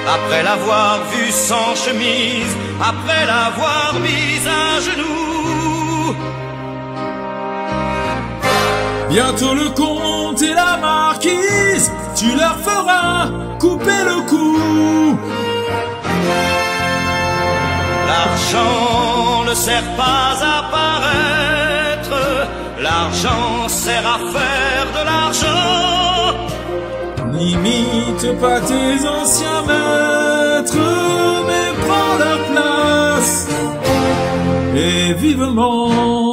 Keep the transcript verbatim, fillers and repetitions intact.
après l'avoir vue sans chemise, après l'avoir mise à genoux. Bientôt le comte et la marquise, tu leur feras couper le cou. L'argent ne sert pas à paraître, l'argent sert à faire de l'argent. N'imite pas tes anciens maîtres, mais prends leur place et vivement